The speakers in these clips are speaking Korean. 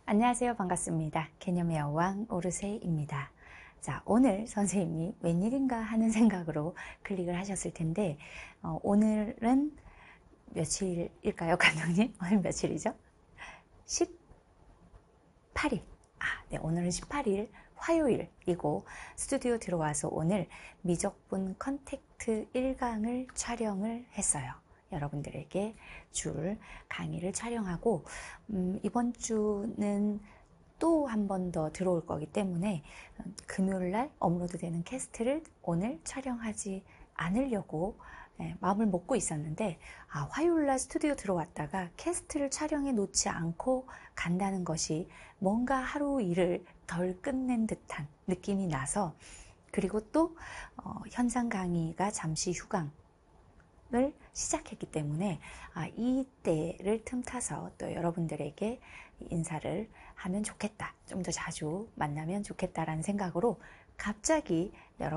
안녕하세요. 반갑습니다. 개념의 여왕 오르세입니다. 자, 오늘 선생님이 웬일인가 하는 생각으로 클릭을 하셨을 텐데 오늘은 며칠일까요, 감독님? 오늘 며칠이죠? 18일. 네, 오늘은 18일 화요일이고 스튜디오 들어와서 오늘 미적분 컨택트 1강을 촬영을 했어요. 여러분들에게 줄 강의를 촬영하고 이번 주는 또 한 번 더 들어올 거기 때문에 금요일날 업로드되는 캐스트를 오늘 촬영하지 않으려고 마음을 먹고 있었는데 화요일날 스튜디오 들어왔다가 캐스트를 촬영해 놓지 않고 간다는 것이 뭔가 하루 일을 덜 끝낸 듯한 느낌이 나서, 그리고 또 현장 강의가 잠시 휴강을 시작했기 때문에 이때를 틈타서 또 여러분들에게 인사를 하면 좋겠다, 좀 더 자주 만나면 좋겠다라는 생각으로 갑자기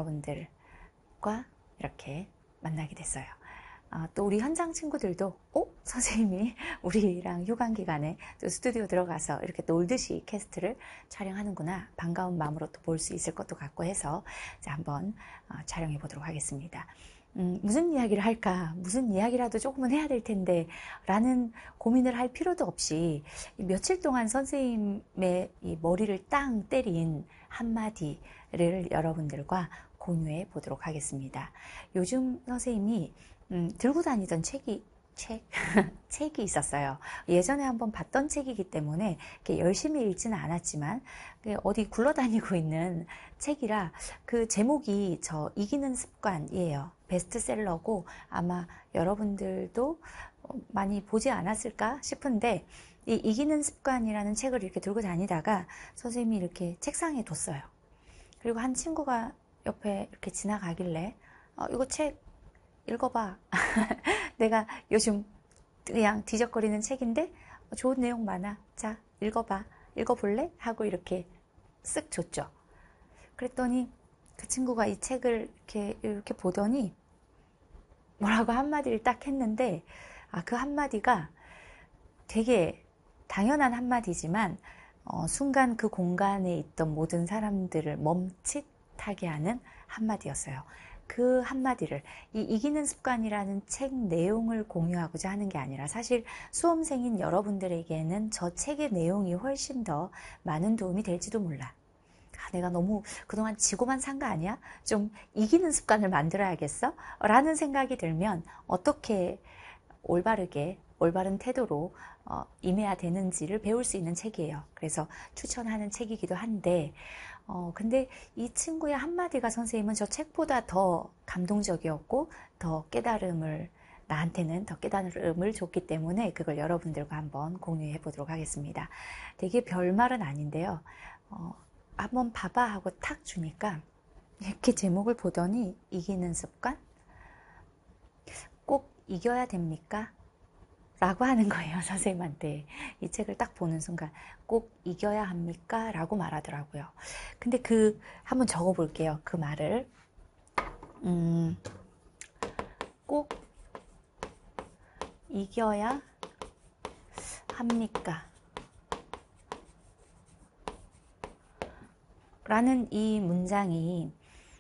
여러분들과 이렇게 만나게 됐어요. 또 우리 현장 친구들도 선생님이 우리랑 휴강 기간에 또 스튜디오 들어가서 이렇게 놀듯이 캐스트를 촬영하는구나, 반가운 마음으로 또 볼 수 있을 것도 같고 해서 한번 촬영해 보도록 하겠습니다. 무슨 이야기를 할까, 무슨 이야기라도 조금은 해야 될 텐데 라는 고민을 할 필요도 없이 며칠 동안 선생님의 이 머리를 땅 때린 한마디를 여러분들과 공유해 보도록 하겠습니다. 요즘 선생님이 들고 다니던 책이 있었어요. 예전에 한번 봤던 책이기 때문에 이렇게 열심히 읽지는 않았지만 어디 굴러다니고 있는 책이라 그 제목이 저 이기는 습관이에요. 베스트셀러고 아마 여러분들도 많이 보지 않았을까 싶은데, 이 이기는 습관이라는 책을 이렇게 들고 다니다가 선생님이 이렇게 책상에 뒀어요. 그리고 한 친구가 옆에 이렇게 지나가길래 이거 책 읽어봐. 내가 요즘 그냥 뒤적거리는 책인데 좋은 내용 많아. 자, 읽어봐. 읽어볼래? 하고 이렇게 쓱 줬죠. 그랬더니 그 친구가 이 책을 이렇게 보더니 뭐라고 한마디를 딱 했는데, 그 한마디가 되게 당연한 한마디지만 순간 그 공간에 있던 모든 사람들을 멈칫하게 하는 한마디였어요. 그 한마디를 이 이기는 습관이라는 책 내용을 공유하고자 하는 게 아니라, 사실 수험생인 여러분들에게는 저 책의 내용이 훨씬 더 많은 도움이 될지도 몰라. 내가 너무 그동안 지고만 산 거 아니야? 좀 이기는 습관을 만들어야겠어? 라는 생각이 들면 어떻게 올바른 태도로 임해야 되는지를 배울 수 있는 책이에요. 그래서 추천하는 책이기도 한데, 근데 이 친구의 한마디가 선생님은 저 책보다 더 감동적이었고 나한테는 더 깨달음을 줬기 때문에 그걸 여러분들과 한번 공유해 보도록 하겠습니다. 되게 별말은 아닌데요. 한번 봐봐 하고 탁 주니까 이렇게 제목을 보더니 이기는 습관? 꼭 이겨야 됩니까? 라고 하는 거예요. 선생님한테 이 책을 딱 보는 순간 꼭 이겨야 합니까? 라고 말하더라고요. 근데 한번 적어 볼게요. 그 말을 꼭 이겨야 합니까? 라는 이 문장이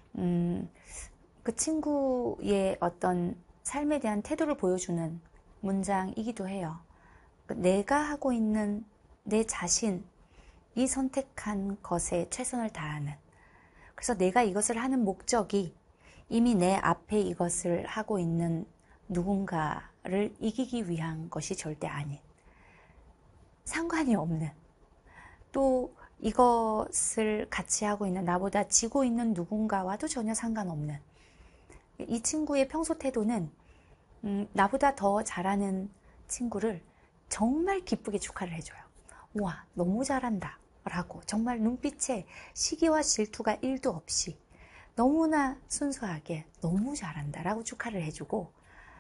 그 친구의 어떤 삶에 대한 태도를 보여주는 문장이기도 해요. 내가 하고 있는 내 자신이 선택한 것에 최선을 다하는, 그래서 내가 이것을 하는 목적이 이미 내 앞에 이것을 하고 있는 누군가를 이기기 위한 것이 절대 아닌, 상관이 없는, 또 이것을 같이 하고 있는 나보다 지고 있는 누군가와도 전혀 상관없는 이 친구의 평소 태도는 나보다 더 잘하는 친구를 정말 기쁘게 축하를 해줘요. 우와, 너무 잘한다 라고 정말 눈빛에 시기와 질투가 1도 없이 너무나 순수하게 너무 잘한다 라고 축하를 해주고,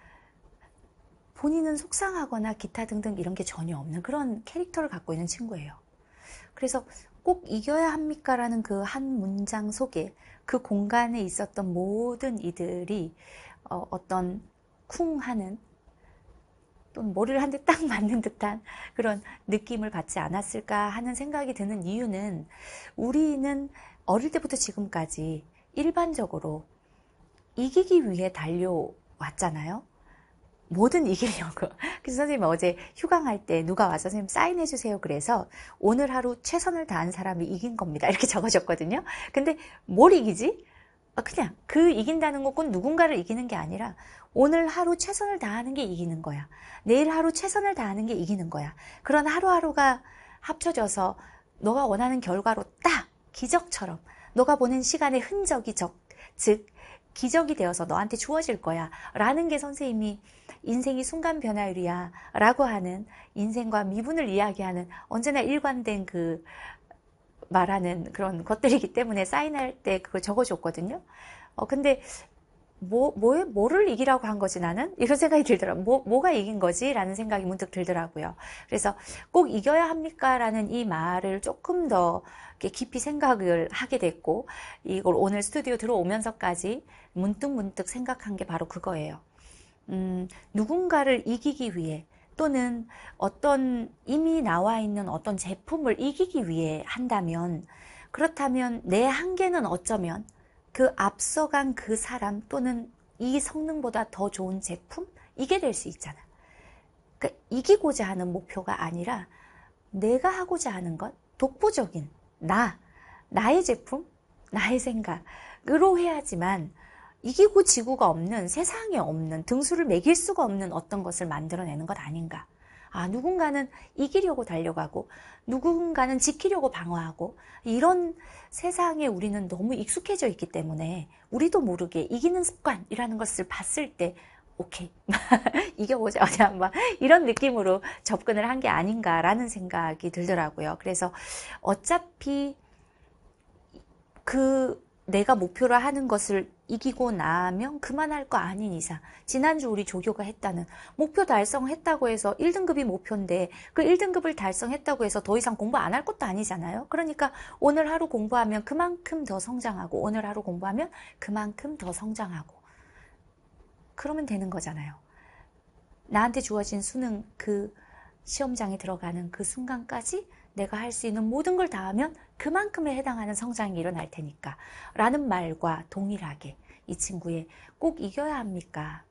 본인은 속상하거나 기타 등등 이런 게 전혀 없는 그런 캐릭터를 갖고 있는 친구예요. 그래서 꼭 이겨야 합니까? 라는 그 한 문장 속에 그 공간에 있었던 모든 이들이 어떤 쿵 하는 또는 머리를 한 대 딱 맞는 듯한 그런 느낌을 받지 않았을까 하는 생각이 드는 이유는 우리는 어릴 때부터 지금까지 일반적으로 이기기 위해 달려왔잖아요. 뭐든 이기려고. 그래서 선생님이 어제 휴강할 때 누가 와서 선생님 사인해 주세요. 그래서 오늘 하루 최선을 다한 사람이 이긴 겁니다. 이렇게 적어줬거든요. 근데 뭘 이기지? 그냥 그 이긴다는 건 꼭 누군가를 이기는 게 아니라 오늘 하루 최선을 다하는 게 이기는 거야. 내일 하루 최선을 다하는 게 이기는 거야. 그런 하루하루가 합쳐져서 너가 원하는 결과로 딱 기적처럼 너가 보낸 시간의 흔적이 즉 기적이 되어서 너한테 주어질 거야 라는 게 선생님이 인생이 순간 변화율이야 라고 하는 인생과 미분을 이야기하는 언제나 일관된 그 말하는 그런 것들이기 때문에 사인할 때 그걸 적어줬거든요. 근데 뭐를 이기라고 한 거지 나는? 이런 생각이 들더라고요. 뭐가 이긴 거지? 라는 생각이 문득 들더라고요. 그래서 꼭 이겨야 합니까? 라는 이 말을 조금 더 깊이 생각을 하게 됐고, 이걸 오늘 스튜디오 들어오면서까지 문득 생각한 게 바로 그거예요. 누군가를 이기기 위해 또는 어떤 이미 나와 있는 어떤 제품을 이기기 위해 한다면, 그렇다면 내 한계는 어쩌면 그 앞서간 그 사람 또는 이 성능보다 더 좋은 제품? 이게 될 수 있잖아. 그러니까 이기고자 하는 목표가 아니라 내가 하고자 하는 것, 독보적인 나의 제품, 나의 생각으로 해야지만 이기고 지구가 없는, 세상에 없는, 등수를 매길 수가 없는 어떤 것을 만들어내는 것 아닌가. 누군가는 이기려고 달려가고 누군가는 지키려고 방어하고 이런 세상에 우리는 너무 익숙해져 있기 때문에 우리도 모르게 이기는 습관이라는 것을 봤을 때 오케이 이겨보자 그냥 막 이런 느낌으로 접근을 한 게 아닌가라는 생각이 들더라고요. 그래서 어차피 내가 목표로 하는 것을 이기고 나면 그만할 거 아닌 이상, 지난주 우리 조교가 했다는 목표 달성했다고 해서 1등급이 목표인데 그 1등급을 달성했다고 해서 더 이상 공부 안 할 것도 아니잖아요. 그러니까 오늘 하루 공부하면 그만큼 더 성장하고 오늘 하루 공부하면 그만큼 더 성장하고 그러면 되는 거잖아요. 나한테 주어진 수능 그 시험장에 들어가는 그 순간까지 내가 할 수 있는 모든 걸 다하면 그만큼에 해당하는 성장이 일어날 테니까 라는 말과 동일하게 이 친구의 꼭 이겨야 합니까?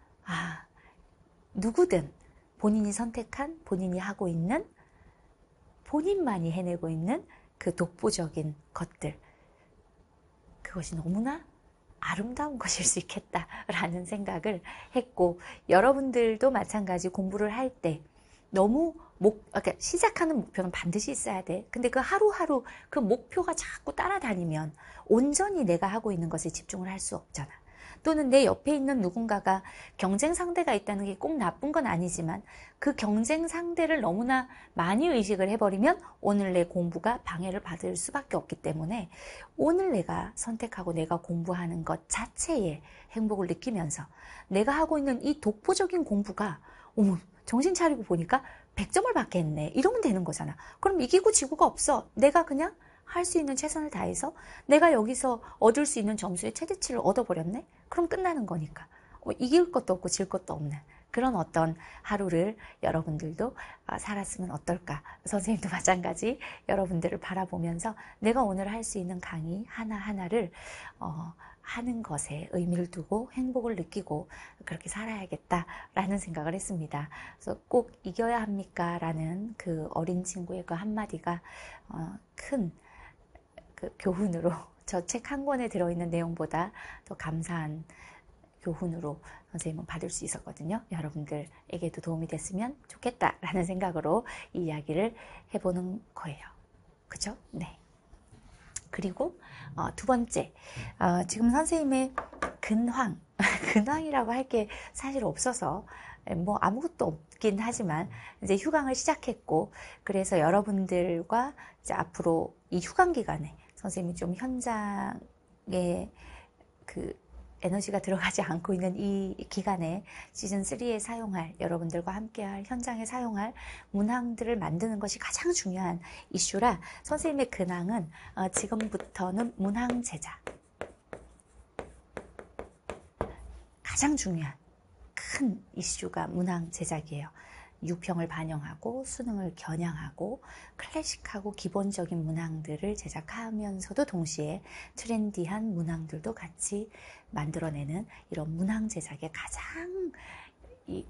누구든 본인이 선택한, 본인이 하고 있는, 본인만이 해내고 있는 그 독보적인 것들, 그것이 너무나 아름다운 것일 수 있겠다라는 생각을 했고, 여러분들도 마찬가지 공부를 할 때 너무 그러니까 시작하는 목표는 반드시 있어야 돼. 근데 그 하루하루 그 목표가 자꾸 따라다니면 온전히 내가 하고 있는 것에 집중을 할 수 없잖아. 또는 내 옆에 있는 누군가가 경쟁 상대가 있다는 게 꼭 나쁜 건 아니지만 그 경쟁 상대를 너무나 많이 의식을 해버리면 오늘 내 공부가 방해를 받을 수밖에 없기 때문에 오늘 내가 선택하고 내가 공부하는 것 자체에 행복을 느끼면서 내가 하고 있는 이 독보적인 공부가 정신 차리고 보니까 100점을 받겠네. 이러면 되는 거잖아. 그럼 이기고 지구가 없어. 내가 그냥 할 수 있는 최선을 다해서 내가 여기서 얻을 수 있는 점수의 최대치를 얻어버렸네? 그럼 끝나는 거니까. 이길 것도 없고 질 것도 없는 그런 어떤 하루를 여러분들도 살았으면 어떨까. 선생님도 마찬가지 여러분들을 바라보면서 내가 오늘 할 수 있는 강의 하나하나를 하는 것에 의미를 두고 행복을 느끼고 그렇게 살아야겠다라는 생각을 했습니다. 그래서 꼭 이겨야 합니까? 라는 그 어린 친구의 그 한마디가 큰 그 교훈으로 저 책 한 권에 들어있는 내용보다 더 감사한 교훈으로 선생님은 받을 수 있었거든요. 여러분들에게도 도움이 됐으면 좋겠다라는 생각으로 이 이야기를 해보는 거예요. 그죠? 네. 그리고 두 번째, 지금 선생님의 근황이라고 할 게 사실 없어서 뭐 아무것도 없긴 하지만 이제 휴강을 시작했고 그래서 여러분들과 이제 앞으로 이 휴강 기간에 선생님이 좀 현장에 그 에너지가 들어가지 않고 있는 이 기간에 시즌3에 사용할 여러분들과 함께할 현장에 사용할 문항들을 만드는 것이 가장 중요한 이슈라 선생님의 근황은 지금부터는 문항 제작 가장 중요한 큰 이슈가 문항 제작이에요. 유평을 반영하고 수능을 겨냥하고 클래식하고 기본적인 문항들을 제작하면서도 동시에 트렌디한 문항들도 같이 만들어내는 이런 문항 제작의 가장 이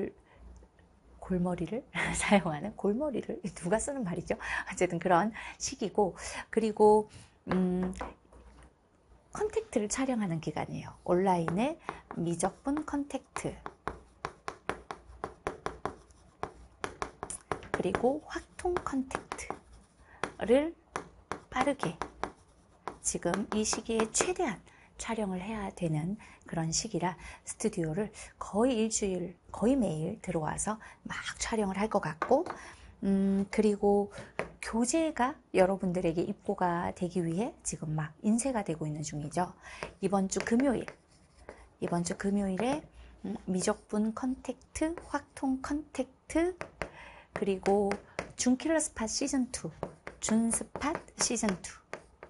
골머리를 사용하는, 골머리를 누가 쓰는 말이죠? 어쨌든 그런 시기고, 그리고 컨택트를 촬영하는 기간이에요. 온라인의 미적분 컨택트, 그리고 확통 컨택트를 빠르게 지금 이 시기에 최대한 촬영을 해야 되는 그런 시기라 스튜디오를 거의 일주일, 거의 매일 들어와서 막 촬영을 할 것 같고, 그리고 교재가 여러분들에게 입고가 되기 위해 지금 막 인쇄가 되고 있는 중이죠. 이번 주 금요일에 미적분 컨택트, 확통 컨택트, 그리고 준킬러 스팟 시즌2, 준스팟 시즌2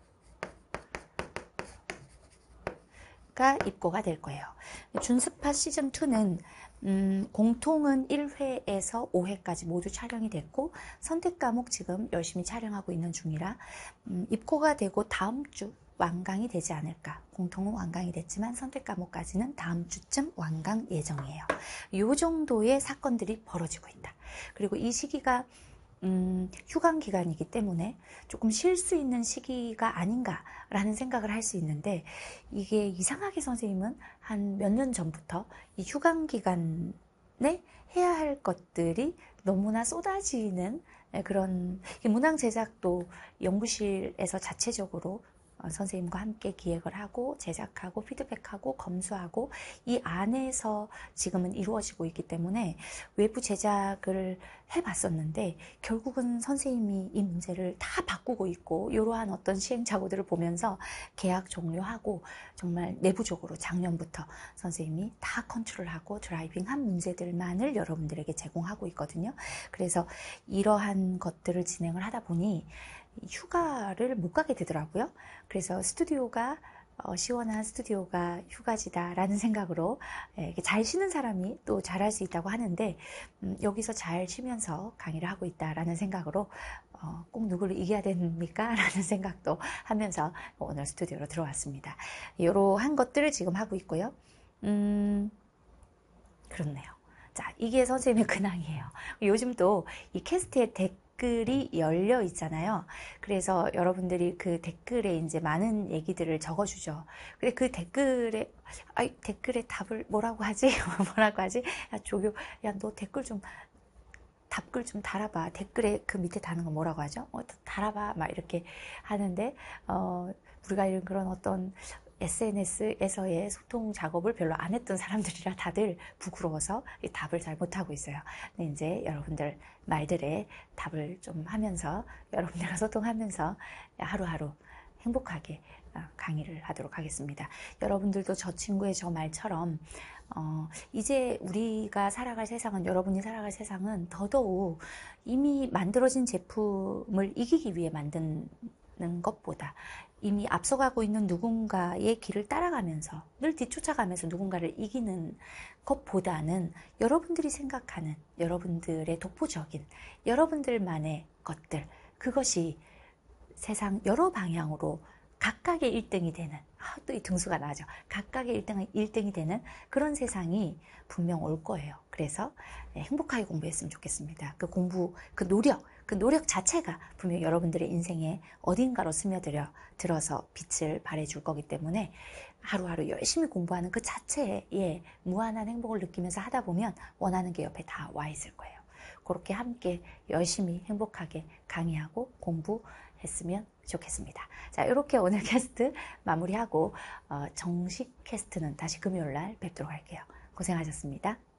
가 입고가 될 거예요. 준스팟 시즌2는 공통은 1회에서 5회까지 모두 촬영이 됐고, 선택 과목 지금 열심히 촬영하고 있는 중이라 입고가 되고 다음 주 완강이 되지 않을까. 공통은 완강이 됐지만 선택 과목까지는 다음 주쯤 완강 예정이에요. 이 정도의 사건들이 벌어지고 있다. 그리고 이 시기가 휴강 기간이기 때문에 조금 쉴 수 있는 시기가 아닌가라는 생각을 할 수 있는데, 이게 이상하게 선생님은 한 몇 년 전부터 이 휴강 기간에 해야 할 것들이 너무나 쏟아지는 그런, 문항 제작도 연구실에서 자체적으로 선생님과 함께 기획을 하고 제작하고 피드백하고 검수하고 이 안에서 지금은 이루어지고 있기 때문에 외부 제작을 해봤었는데, 결국은 선생님이 이 문제를 다 바꾸고 있고 이러한 어떤 시행착오들을 보면서 계약 종료하고 정말 내부적으로 작년부터 선생님이 다 컨트롤하고 드라이빙한 문제들만을 여러분들에게 제공하고 있거든요. 그래서 이러한 것들을 진행을 하다 보니 휴가를 못 가게 되더라고요. 그래서 스튜디오가 시원한 스튜디오가 휴가지다라는 생각으로 잘 쉬는 사람이 또 잘할 수 있다고 하는데, 여기서 잘 쉬면서 강의를 하고 있다라는 생각으로 꼭 누구를 이겨야 됩니까? 라는 생각도 하면서 오늘 스튜디오로 들어왔습니다. 이러한 것들을 지금 하고 있고요. 그렇네요. 자, 이게 선생님의 근황이에요. 요즘 또 이 캐스트의 댓글이 열려 있잖아요. 그래서 여러분들이 그 댓글에 이제 많은 얘기들을 적어주죠. 근데 그 댓글에, 댓글에 답을 뭐라고 하지? 뭐라고 하지? 야, 조교, 야, 너 댓글 좀 달아봐. 댓글에 그 밑에 다는 거 뭐라고 하죠? 달아봐. 막 이렇게 하는데, 우리가 이런 그런 어떤 SNS에서의 소통 작업을 별로 안 했던 사람들이라 다들 부끄러워서 답을 잘 못하고 있어요. 근데 이제 여러분들 말들에 답을 좀 하면서, 여러분들과 소통하면서 하루하루 행복하게 강의를 하도록 하겠습니다. 여러분들도 저 친구의 저 말처럼 이제 우리가 살아갈 세상은, 여러분이 살아갈 세상은 더더욱 이미 만들어진 제품을 이기기 위해 만드는 것보다 이미 앞서가고 있는 누군가의 길을 따라가면서 늘 뒤쫓아가면서 누군가를 이기는 것보다는 여러분들이 생각하는 여러분들의 독보적인 여러분들만의 것들, 그것이 세상 여러 방향으로 각각의 1등이 되는, 또 이 등수가 나죠. 각각의 1등이 되는 그런 세상이 분명 올 거예요. 그래서 행복하게 공부했으면 좋겠습니다. 그 노력 자체가 분명 여러분들의 인생에 어딘가로 스며들어서 빛을 발해줄 거기 때문에 하루하루 열심히 공부하는 그 자체에 무한한 행복을 느끼면서 하다 보면 원하는 게 옆에 다 와 있을 거예요. 그렇게 함께 열심히 행복하게 강의하고 공부했으면 좋겠습니다. 자, 이렇게 오늘 캐스트 마무리하고 정식 캐스트는 다시 금요일날 뵙도록 할게요. 고생하셨습니다.